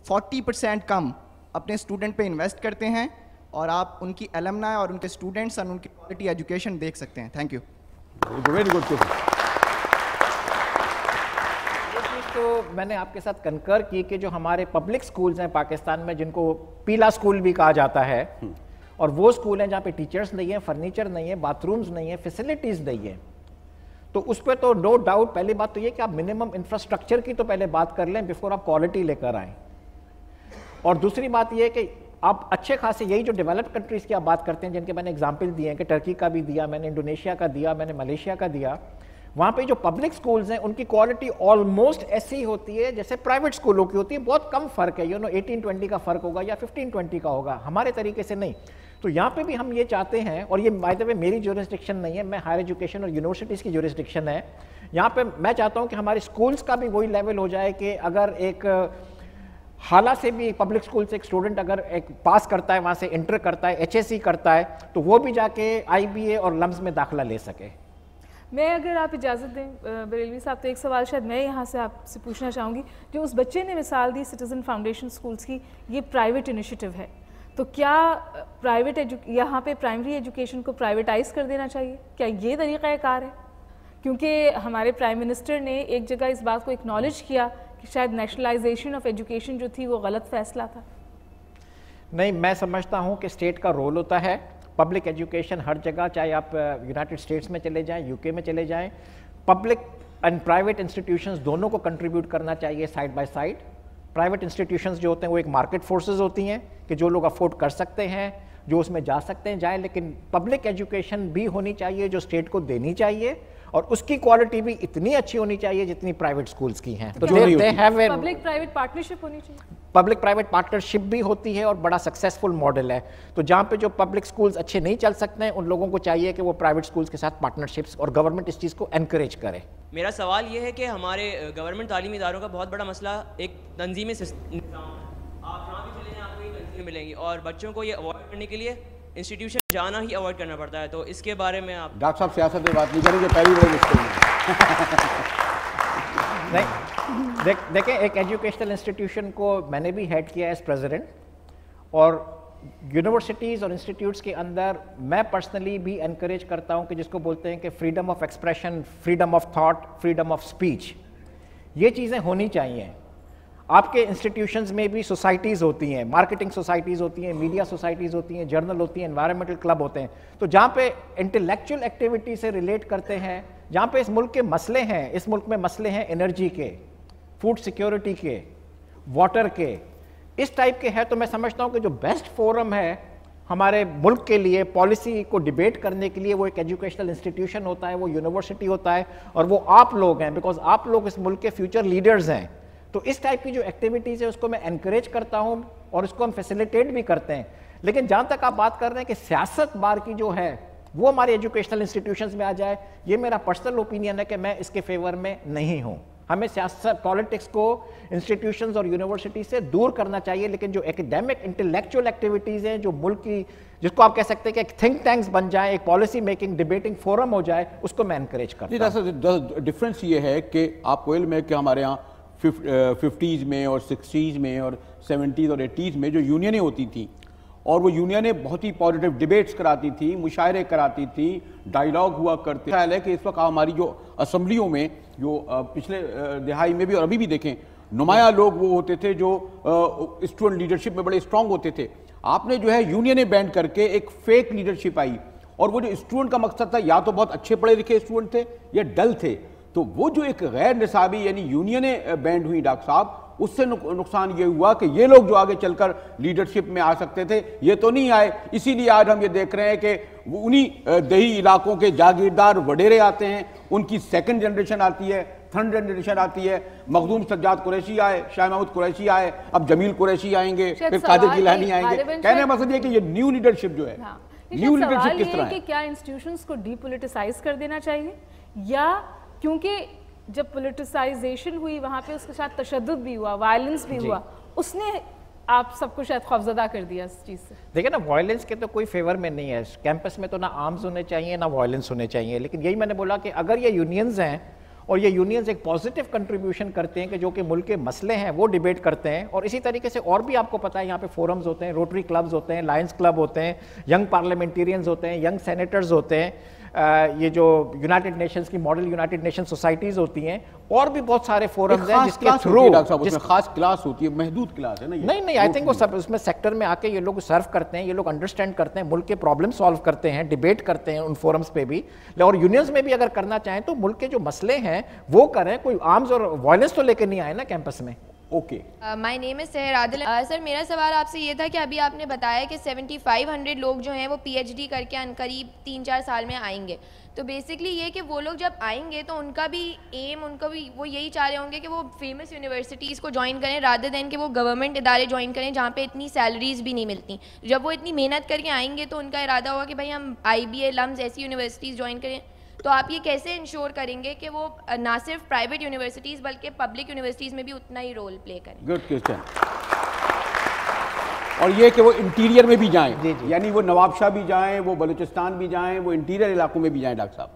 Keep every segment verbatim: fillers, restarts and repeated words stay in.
चालीस परसेंट कम अपने स्टूडेंट पे इन्वेस्ट करते हैं, और आप उनकी एलमनाई और उनके स्टूडेंट्स और उनकी क्वालिटी एजुकेशन देख सकते हैं। Thank you. Very good. तो मैंने आपके साथ कंकर की कि जो हमारे पब्लिक स्कूल्स हैं पाकिस्तान में, जिनको पीला स्कूल भी कहा जाता है, और वो स्कूल हैं जहाँ पे टीचर्स नहीं है, फर्नीचर नहीं है, बाथरूम्स नहीं है, फैसिलिटीज़ नहीं है, तो उस पर तो नो डाउट पहली बात तो ये कि आप मिनिमम इंफ्रास्ट्रक्चर की तो पहले बात कर लें बिफोर आप क्वालिटी लेकर आएँ। और दूसरी बात ये कि आप अच्छे खासे यही जो डेवलप्ड कंट्रीज़ की आप बात करते हैं, जिनके मैंने एग्जाम्पल दिए हैं कि टर्की का भी दिया मैंने, इंडोनेशिया का दिया मैंने, मलेशिया का दिया, वहाँ पे जो पब्लिक स्कूल्स हैं उनकी क्वालिटी ऑलमोस्ट ऐसी ही होती है जैसे प्राइवेट स्कूलों की होती है। बहुत कम फ़र्क है, यू नो एटीन ट्वेंटी का फ़र्क होगा या फिफ्टीन ट्वेंटी का होगा, हमारे तरीके से नहीं। तो यहाँ पे भी हम ये चाहते हैं, और ये बाय द वे मेरी ज्यूरिसडिक्शन नहीं है, मैं हायर एजुकेशन और यूनिवर्सिटीज़ की ज्यूरिसडिक्शन है, यहाँ पे मैं चाहता हूँ कि हमारे स्कूल्स का भी वही लेवल हो जाए कि अगर एक हाला से भी पब्लिक स्कूल से एक स्टूडेंट अगर एक पास करता है, वहाँ से इंटर करता है, एचएससी करता है, तो वो भी जाके आईबीए और लम्स में दाखिला ले सके। मैं अगर आप इजाज़त दें बरेलवी साहब, तो एक सवाल शायद मैं यहाँ से आपसे पूछना चाहूँगी। जो उस बच्चे ने मिसाल दी सिटीज़न फाउंडेशन स्कूल्स की, ये प्राइवेट इनिशिएटिव है, तो क्या प्राइवेट एजु यहाँ पे प्राइमरी एजुकेशन को प्राइवेटाइज़ कर देना चाहिए? क्या ये तरीक़ाकार है? क्योंकि हमारे प्राइम मिनिस्टर ने एक जगह इस बात को एक्नॉलेज किया कि शायद नेशनलाइजेशन ऑफ एजुकेशन जो थी वो गलत फैसला था। नहीं, मैं समझता हूँ कि स्टेट का रोल होता है पब्लिक एजुकेशन हर जगह, चाहे आप यूनाइटेड स्टेट्स में चले जाएं, यूके में चले जाएं, पब्लिक एंड प्राइवेट इंस्टीट्यूशंस दोनों को कंट्रीब्यूट करना चाहिए side by side. Private institutions जो होते हैं वो एक मार्केट फोर्सेस होती हैं कि जो लोग अफोर्ड कर सकते हैं, जो उसमें जा सकते हैं जाएं, लेकिन पब्लिक एजुकेशन भी होनी चाहिए जो स्टेट को देनी चाहिए, और उसकी क्वालिटी भी इतनी अच्छी होनी चाहिए जितनी प्राइवेट स्कूल्स की हैं। तो they have a public private partnership होनी चाहिए, पब्लिक प्राइवेट पार्टनरशिप भी होती है और बड़ा सक्सेसफुल मॉडल है। तो जहाँ पे जो पब्लिक स्कूल्स अच्छे नहीं चल सकते हैं, उन लोगों को चाहिए कि वो प्राइवेट स्कूल्स के साथ पार्टनरशिप्स, और गवर्नमेंट इस चीज़ को एनकरेज करे। मेरा सवाल ये है कि हमारे गवर्नमेंट तालीमी इदारों का बहुत बड़ा मसला एक तंजीमी निज़ाम है। आप जहाँ भी चले जाएँ आपको ये तंजीमें मिलेंगी, और बच्चों को ये अवॉइड करने के लिए इंस्टीट्यूशन जाना ही अवॉइड करना पड़ता है। तो इसके बारे में आप डॉक्टर साहब सियासत में बात नहीं करेंगे, पहली बड़ी मुश्किल है। नहीं, देख देखें, एक एजुकेशनल इंस्टीट्यूशन को मैंने भी हेड किया एज प्रेसिडेंट, और यूनिवर्सिटीज़ और इंस्टीट्यूट्स के अंदर मैं पर्सनली भी एनकरेज करता हूं कि जिसको बोलते हैं कि freedom of expression, freedom of thought, freedom of speech, ये चीज़ें होनी चाहिए। आपके इंस्टीट्यूशंस में भी सोसाइटीज़ होती हैं, मार्केटिंग सोसाइटीज़ होती हैं, मीडिया सोसाइटीज़ होती हैं, जर्नल होती हैं, एनवायरमेंटल क्लब होते हैं, तो जहाँ पे इंटेलेक्चुअल एक्टिविटी से रिलेट करते हैं, जहाँ पे इस मुल्क के मसले हैं, इस मुल्क में मसले हैं एनर्जी के, फूड सिक्योरिटी के, वाटर के, इस टाइप के हैं, तो मैं समझता हूँ कि जो बेस्ट फोरम है हमारे मुल्क के लिए पॉलिसी को डिबेट करने के लिए, वो एक एजुकेशनल इंस्टीट्यूशन होता है, वो यूनिवर्सिटी होता है, और वो आप लोग हैं, बिकॉज आप लोग इस मुल्क के फ्यूचर लीडर्स हैं। तो इस टाइप की जो एक्टिविटीज़ है उसको मैं एनकरेज करता हूँ और उसको हम फैसिलिटेट भी करते हैं। लेकिन जहाँ तक आप बात कर रहे हैं कि सियासत बार की जो है वो हमारे एजुकेशनल इंस्टीट्यूशंस में आ जाए, ये मेरा पर्सनल ओपिनियन है कि मैं इसके फेवर में नहीं हूँ। हमें सियासत, पॉलिटिक्स को इंस्टीट्यूशंस और यूनिवर्सिटी से दूर करना चाहिए, लेकिन जो एकेडमिक इंटेलेक्चुअल एक्टिविटीज़ हैं, जो मुल्क की, जिसको आप कह सकते हैं कि एक थिंक टैंक्स बन जाए, एक पॉलिसी मेकिंग डिबेटिंग फोरम हो जाए, उसको मैं एनकरेज करता हूँ। डिफरेंस ये है कि आप कोयल में कि हमारे यहाँ फिफ्टीज़ में और सिक्सटीज़ में और सेवेंटीज़ और एटीज़ में जो यूनियनें होती थी, और वो यूनियनें बहुत ही पॉजिटिव डिबेट्स कराती थी, मुशायरे कराती थी, डायलॉग हुआ करते। ख्याल है कि इस वक्त हमारी जो असम्बलियों में, जो पिछले दिहाई में भी और अभी भी देखें, नुमाया लोग वो होते थे जो स्टूडेंट लीडरशिप में बड़े स्ट्रांग होते थे। आपने जो है यूनियनें बैंड करके एक फेक लीडरशिप आई, और वो जो स्टूडेंट का मकसद था, या तो बहुत अच्छे पढ़े लिखे स्टूडेंट थे या डल थे, तो वो जो एक गैर निसाबी यानी यूनियनें बैंड हुई डॉक्टर साहब, उससे नुकसान ये हुआ कि ये लोग जो आगे चलकर लीडरशिप में आ सकते थे ये तो नहीं आए। इसीलिए आज हम ये देख रहे हैं कि उन्हीं दही इलाकों के जागीरदार वडेरे आते हैं, उनकी सेकंड जनरेशन आती है, थर्ड जनरेशन आती है। मखदूम सज्जाद कुरैशी आए, शाह महमूद कुरैशी आए, अब जमील कुरैशी आएंगे, फिर कादिर जिलानी आएंगे। कहने का मकसद ये कि ये न्यू लीडरशिप जो है, न्यू लीडरशिप किस तरह है कि क्या इंस्टीट्यूशंस को डीपोलिटिसाइज कर देना चाहिए, या क्योंकि जब पोलिटिसाइजेशन हुई वहाँ पे उसके साथ तशद्दुद भी हुआ, वायलेंस भी हुआ, उसने आप सबको शायद खौफजदा कर दिया इस चीज़ से। देखिए ना, वायलेंस के तो कोई फेवर में नहीं है। कैंपस में तो ना आर्म्स होने चाहिए ना वायलेंस होने चाहिए, लेकिन यही मैंने बोला कि अगर ये यूनियंस हैं और ये यूनियंस एक पॉजिटिव कंट्रीब्यूशन करते हैं कि जो कि मुल्क के मसले हैं वो डिबेट करते हैं। और इसी तरीके से और भी आपको पता है यहाँ पे फोरम्स होते हैं, रोटरी क्लब्स होते हैं, लायंस क्लब होते हैं, यंग पार्लियामेंटेरियंस होते हैं, यंग सेनेटर्स होते हैं, ये जो यूनाइटेड नेशंस की मॉडल यूनाइटेड नेशन सोसाइटीज होती हैं, और भी बहुत सारे फोरम्स हैं जिसके थ्रू जिस खास क्लास होती है, महदूद क्लास है ना ये? नहीं नहीं आई थिंक वो सब उसमें सेक्टर में आके ये लोग सर्व करते हैं, ये लोग अंडरस्टैंड करते हैं, मुल्क के प्रॉब्लम सॉल्व करते हैं, डिबेट करते हैं उन फोरम्स पे भी। और यूनियंस में भी अगर करना चाहें तो मुल्क के जो मसले हैं वो करें, कोई आर्म्स और वायलेंस तो लेकर नहीं आए ना कैंपस में। ओके, माय नेम इज सहर आदिल। सर मेरा सवाल आपसे ये था कि अभी आपने बताया कि सेवेंटी फाइव हंड्रेड लोग जो हैं वो पीएचडी करके अनकरीब तीन चार साल में आएंगे। तो बेसिकली ये कि वो लोग जब आएंगे तो उनका भी एम, उनका भी वो यही चाह रहे होंगे कि वो फेमस यूनिवर्सिटीज़ को ज्वाइन करें रादर देन कि वो गवर्नमेंट इदारे ज्वाइन करें जहाँ पे इतनी सैलरीज भी नहीं मिलती। जब वो इतनी मेहनत करके आएंगे तो उनका इरादा होगा कि भाई हम आई बी ए लम्स ऐसी यूनिवर्सिटीज़ ज्वाइन करें। तो आप ये कैसे इंश्योर करेंगे कि वो ना सिर्फ प्राइवेट यूनिवर्सिटीज़ बल्कि पब्लिक यूनिवर्सिटीज़ में भी उतना ही रोल प्ले करें? Good question. और ये कि वो इंटीरियर में भी जाएं, जी जी, यानी वो नवाबशाह भी जाएं, वो बलूचिस्तान भी जाएं, वो इंटीरियर इलाकों में भी जाएं। डॉक्टर साहब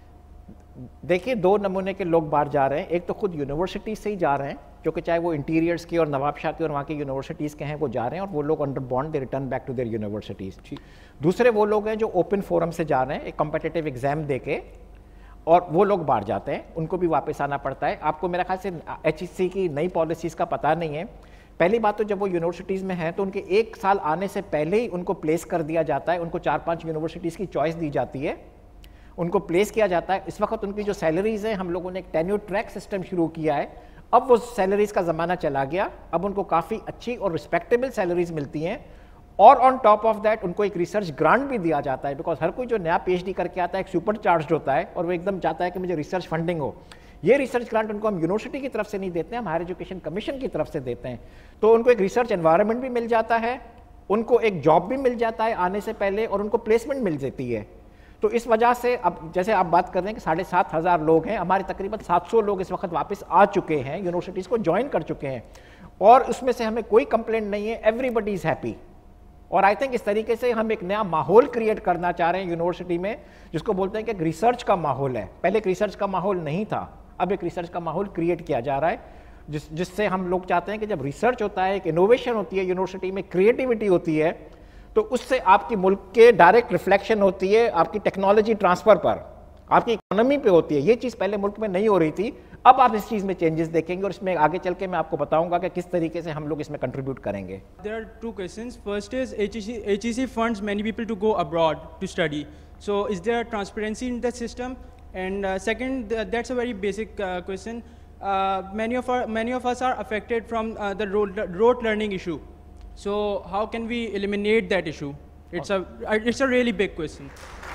देखिए, दो नमूने के लोग बाहर जा रहे हैं। एक तो खुद यूनिवर्सिटी से ही जा रहे हैं, जो कि चाहे वो इंटीरियर्स की और नवाबशाह की और वहाँ की यूनिवर्सिटीज़ के हैं, वो जा रहे हैं और वो लोग under bond they return back to their universities. दूसरे वो लोग हैं जो ओपन फोरम से जा रहे हैं, एक कॉम्पिटिटिव एग्जाम दे के, और वो लोग बाहर जाते हैं, उनको भी वापस आना पड़ता है। आपको मेरा ख्याल से एच ई सी की नई पॉलिसीज़ का पता नहीं है। पहली बात तो जब वो यूनिवर्सिटीज़ में हैं तो उनके एक साल आने से पहले ही उनको प्लेस कर दिया जाता है, उनको चार पांच यूनिवर्सिटीज़ की चॉइस दी जाती है, उनको प्लेस किया जाता है। इस वक्त उनकी जो सैलरीज हैं, हम लोगों ने एक टेन्योर ट्रैक सिस्टम शुरू किया है, अब वो सैलरीज का ज़माना चला गया, अब उनको काफ़ी अच्छी और रिस्पेक्टेबल सैलरीज मिलती हैं। और ऑन टॉप ऑफ दैट उनको एक रिसर्च ग्रांट भी दिया जाता है, बिकॉज हर कोई जो नया पीएचडी करके आता है एक सुपर चार्ज होता है और वो एकदम चाहता है कि मुझे रिसर्च फंडिंग हो। ये रिसर्च ग्रांट उनको हम यूनिवर्सिटी की तरफ से नहीं देते हैं, हम हायर एजुकेशन कमीशन की तरफ से देते हैं। तो उनको एक रिसर्च एनवायरनमेंट भी मिल जाता है, उनको एक जॉब भी मिल जाता है आने से पहले, और उनको प्लेसमेंट मिल जाती है। तो इस वजह से अब जैसे आप बात कर रहे हैं कि साढ़े सात हज़ार लोग हैं, हमारे तकरीबन सात सौ लोग इस वक्त वापस आ चुके हैं, यूनिवर्सिटीज़ को ज्वाइन कर चुके हैं, और उसमें से हमें कोई कंप्लेंट नहीं है, एवरीबडी इज़ हैप्पी। और आई थिंक इस तरीके से हम एक नया माहौल क्रिएट करना चाह रहे हैं यूनिवर्सिटी में, जिसको बोलते हैं कि एक रिसर्च का माहौल है। पहले एक रिसर्च का माहौल नहीं था, अब एक रिसर्च का माहौल क्रिएट किया जा रहा है, जिस जिससे हम लोग चाहते हैं कि जब रिसर्च होता है, एक इनोवेशन होती है यूनिवर्सिटी में, क्रिएटिविटी होती है, तो उससे आपकी मुल्क के डायरेक्ट रिफ्लेक्शन होती है आपकी टेक्नोलॉजी ट्रांसफर पर, आपकी इकोनॉमी पे होती है। ये चीज़ पहले मुल्क में नहीं हो रही थी, अब आप इस चीज़ में चेंजेस देखेंगे, और इसमें आगे चल के मैं आपको बताऊंगा कि किस तरीके से हम लोग इसमें कंट्रीब्यूट करेंगे। There are two questions. First is H E C, H E C funds many people to go abroad to study. So is there transparency in the system? And uh, second, th that's a very basic uh, question. Uh, many of our many of us are affected from uh, the rote, rote learning issue. So how can we eliminate that issue? It's a it's a really big question.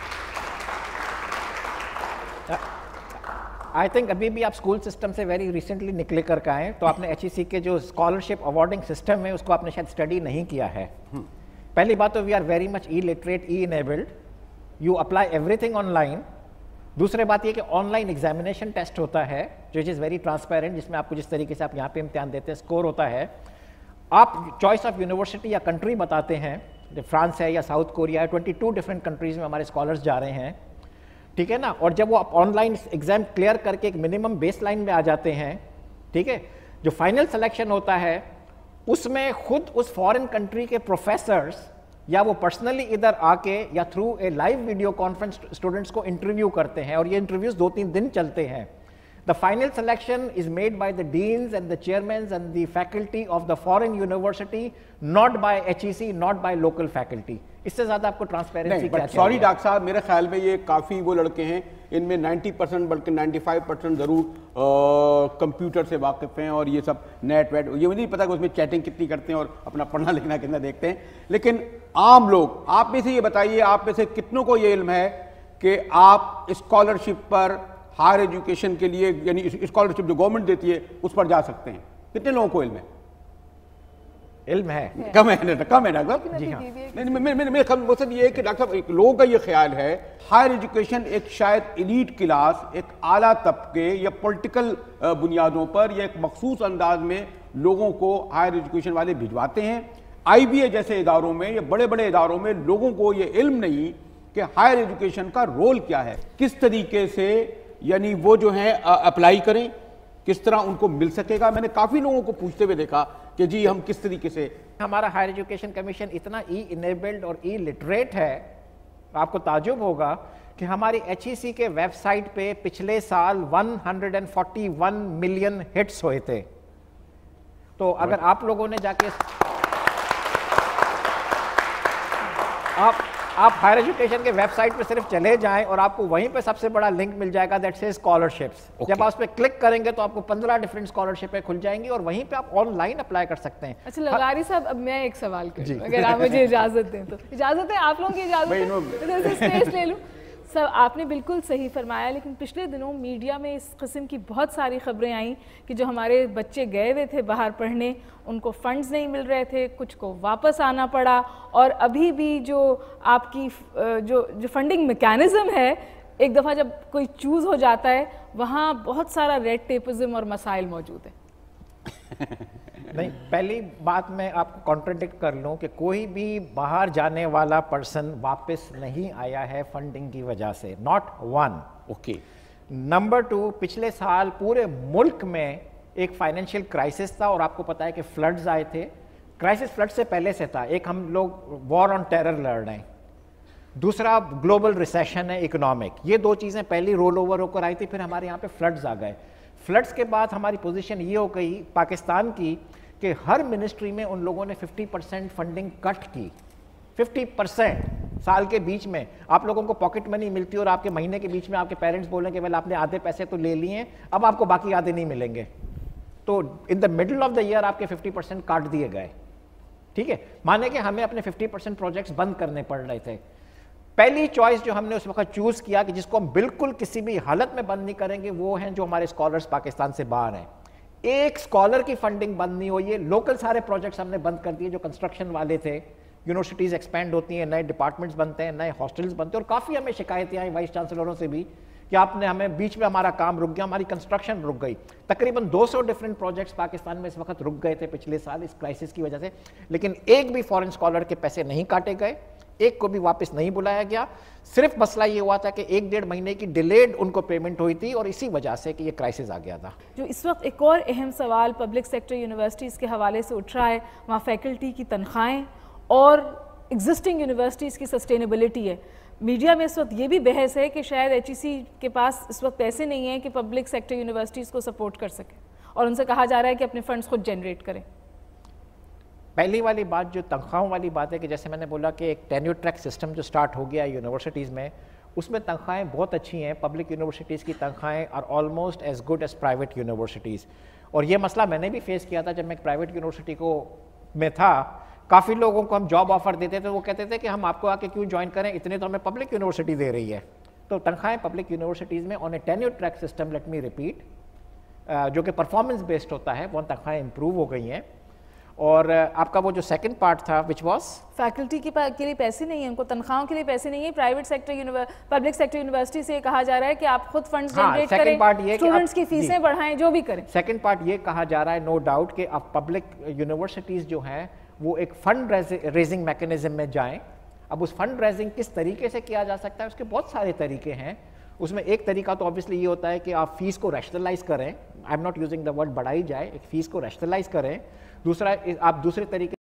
I think अभी भी आप school system से very recently निकले कर के आए, तो आपने एच ई सी के जो स्कॉलरशिप अवार्डिंग सिस्टम है उसको आपने शायद स्टडी नहीं किया है। पहली बात तो we are very much e literate, e enabled, you apply everything online. दूसरे बात ये कि ऑनलाइन एग्जामिनेशन टेस्ट होता है जो इज वेरी ट्रांसपेरेंट, जिसमें आपको जिस तरीके से आप यहाँ पे इम्तिहान देते हैं स्कोर होता है। आप चॉइस ऑफ यूनिवर्सिटी या कंट्री बताते हैं, जो फ्रांस है या साउथ कोरिया है, ट्वेंटी टू डिफरेंट कंट्रीज में हमारे स्कॉलर्स जा रहे हैं, ठीक है ना। और जब वो ऑनलाइन एग्जाम क्लियर करके एक मिनिमम बेस लाइन में आ जाते हैं, ठीक है, जो फाइनल सिलेक्शन होता है उसमें खुद उस फॉरेन कंट्री के प्रोफेसर्स या वो पर्सनली इधर आके या through a live video conference students को इंटरव्यू करते हैं, और ये इंटरव्यूज दो तीन दिन चलते हैं। The final selection is made by the deans and the chairmen and the faculty of the foreign university, not by H E C, not by local faculty. इससे ज्यादा आपको ट्रांसपेरेंसी क्या चाहिए? सॉरी डॉक्टर साहब, मेरे ख्याल में ये काफ़ी वो लड़के हैं, इनमें नब्बे परसेंट बल्कि पचानवे परसेंट ज़रूर कंप्यूटर से वाकिफ़ हैं, और ये सब नेट वेट, ये मुझे नहीं पता कि उसमें चैटिंग कितनी करते हैं और अपना पढ़ना लिखना कितना देखते हैं। लेकिन आम लोग, आप में से ये बताइए, आप में से कितनों को ये इल्म है कि आप स्कॉलरशिप पर हायर एजुकेशन के लिए, यानी स्कॉलरशिप जो गवर्नमेंट देती है उस पर जा सकते हैं? कितने लोगों को इल्म है? इल्म है, कम है ना, कम है डॉक्टर। जी हाँ। नहीं, मेरे मेरे मेरे मकसद ये है कि डॉक्टर साहब, लोगों का ये ख्याल है हायर एजुकेशन एक शायद एलीट क्लास, एक आला तबके या पॉलिटिकल बुनियादों पर या एक मखसूस अंदाज में लोगों को हायर एजुकेशन वाले भिजवाते हैं। आई बी ए जैसे इदारों में या बड़े बड़े इदारों में लोगों को ये इल्म नहीं कि हायर एजुकेशन का रोल क्या है, किस तरीके से यानी वो जो है अप्लाई करें, किस तरह उनको मिल सकेगा? मैंने काफ़ी लोगों को पूछते हुए देखा कि जी हम किस तरीके से। हमारा हायर एजुकेशन कमीशन इतना ई इनेबल्ड और ई लिटरेट है, आपको ताजुब होगा कि हमारी एच ई सी के वेबसाइट पे पिछले साल एक सौ इकतालीस मिलियन हिट्स हुए थे। तो अगर आप लोगों ने जाके आप आप हायर एजुकेशन के वेबसाइट पे सिर्फ चले जाएं और आपको वहीं पे सबसे बड़ा लिंक मिल जाएगा दैट से स्कॉलरशिप्स। okay. जब आप उस पर क्लिक करेंगे तो आपको पंद्रह डिफरेंट स्कॉलरशिपें खुल जाएंगी और वहीं पे आप ऑनलाइन अप्लाई कर सकते हैं। अच्छा लगारी साहब, अब मैं एक सवाल करूं, अगर आप मुझे इजाजत दें तो। इजाजत है आप लोगों की? इजाजत स्पेस ले लूं। सर आपने बिल्कुल सही फरमाया, लेकिन पिछले दिनों मीडिया में इस किस्म की बहुत सारी खबरें आई कि जो हमारे बच्चे गए हुए थे बाहर पढ़ने, उनको फंड्स नहीं मिल रहे थे, कुछ को वापस आना पड़ा, और अभी भी जो आपकी जो जो फंडिंग मैकेनिज़्म है, एक दफ़ा जब कोई चूज़ हो जाता है वहाँ बहुत सारा रेड टेपिज्म और मसाइल मौजूद है। नहीं, पहली बात मैं आपको कॉन्ट्रडिक्ट कर लूं कि कोई भी बाहर जाने वाला पर्सन वापस नहीं आया है फंडिंग की वजह से, not one. Okay. Number two, पिछले साल पूरे मुल्क में एक फाइनेंशियल क्राइसिस था और आपको पता है कि फ्लड्स आए थे। क्राइसिस फ्लड से पहले से था। एक हम लोग वॉर ऑन टेरर लड़ रहे हैं, दूसरा ग्लोबल रिसेशन है इकोनॉमिक। ये दो चीज़ें पहली रोल ओवर होकर आई थी, फिर हमारे यहाँ पे फ्लड्स आ गए। फ्लड्स के बाद हमारी पोजीशन ये हो गई पाकिस्तान की कि हर मिनिस्ट्री में उन लोगों ने पचास परसेंट फंडिंग कट की। पचास परसेंट साल के बीच में आप लोगों को पॉकेट मनी मिलती है और आपके महीने के बीच में आपके पेरेंट्स बोलें कि वेल आपने आधे पैसे तो ले लिए हैं, अब आपको बाकी आधे नहीं मिलेंगे। तो in the middle of the year आपके पचास परसेंट काट दिए गए। ठीक है, माने कि हमें अपने पचास परसेंट प्रोजेक्ट्स बंद करने पड़ रहे थे। पहली चॉइस जो हमने उस वक्त चूज किया कि जिसको हम बिल्कुल किसी भी हालत में बंद नहीं करेंगे, वो हैं जो हमारे स्कॉलर्स पाकिस्तान से बाहर हैं। एक स्कॉलर की फंडिंग बंद नहीं हुई है। लोकल सारे प्रोजेक्ट्स हमने बंद कर दिए जो कंस्ट्रक्शन वाले थे। यूनिवर्सिटीज एक्सपेंड होती हैं, नए डिपार्टमेंट्स बनते हैं, नए हॉस्टल्स बनते हैं, और काफ़ी हमें शिकायतें आई वाइस चांसलरों से भी कि आपने हमें बीच में हमारा काम रुक गया, हमारी कंस्ट्रक्शन रुक गई। तकरीबन दो सौ डिफरेंट प्रोजेक्ट्स पाकिस्तान में इस वक्त रुक गए थे पिछले साल इस क्राइसिस की वजह से, लेकिन एक भी फॉरेन स्कॉलर के पैसे नहीं काटे गए, एक को भी वापस नहीं बुलाया गया। सिर्फ मसला ये हुआ था कि एक डेढ़ महीने की डिलेड उनको पेमेंट हुई थी और इसी वजह से कि ये क्राइसिस आ गया था। जो इस वक्त एक और अहम सवाल पब्लिक सेक्टर यूनिवर्सिटीज़ के हवाले से उठ रहा है, वहाँ फैकल्टी की तनख्वाहें और एग्जिस्टिंग यूनिवर्सिटीज़ की सस्टेनेबिलिटी है। मीडिया में इस वक्त ये भी बहस है कि शायद एच ई सी के पास इस वक्त पैसे नहीं हैं कि पब्लिक सेक्टर यूनिवर्सिटीज़ को सपोर्ट कर सके, और उनसे कहा जा रहा है कि अपने फंड्स खुद जनरेट करें। पहली वाली बात जो तनख्वाहों वाली बात है कि जैसे मैंने बोला कि एक टेन्योर ट्रैक सिस्टम जो स्टार्ट हो गया है यूनिवर्सिटीज़ में, उसमें तनख्वाहें बहुत अच्छी हैं। पब्लिक यूनिवर्सिटीज़ की तनख्वाहें are almost as good as private universities. और ये मसला मैंने भी फेस किया था जब मैं एक प्राइवेट यूनिवर्सिटी को में था। काफ़ी लोगों को हम जॉब ऑफर देते थे, वो कहते थे कि हम आपको आके क्यों ज्वाइन करें, इतने तो हमें पब्लिक यूनिवर्सिटी दे रही है। तो तनख्वाहें पब्लिक यूनिवर्सिटीज़ में on a tenure track system, let me repeat, जो कि परफॉर्मेंस बेस्ड होता है, वो तनख्वाहें इंप्रूव हो गई हैं। और आपका वो जो सेकंड पार्ट था विच वाज फैकल्टी के, के लिए पैसे नहीं है, उनको तनख्वाहों के लिए पैसे नहीं है। Private sector public sector university से ये कहा जा रहा है कि आप खुद फंड्स जनरेट हाँ, करें, स्टूडेंट्स की फीसें बढ़ाएं, जो भी करें। सेकंड पार्ट ये कहा जा रहा है नो डाउट कि अब पब्लिक यूनिवर्सिटीज़ जो हैं वो एक फंड रेजिंग मैकेनिज्म में जाएं। अब उस फंड रेजिंग किस तरीके से किया जा सकता है, उसके बहुत सारे तरीके हैं। उसमें एक तरीका तो ऑब्वियसली ये होता है कि आप फीस को रैशनलाइज करें। I am not using the word बढ़ाई जाए, एक फीस को रैशनलाइज करें। दूसरा आप दूसरे तरीके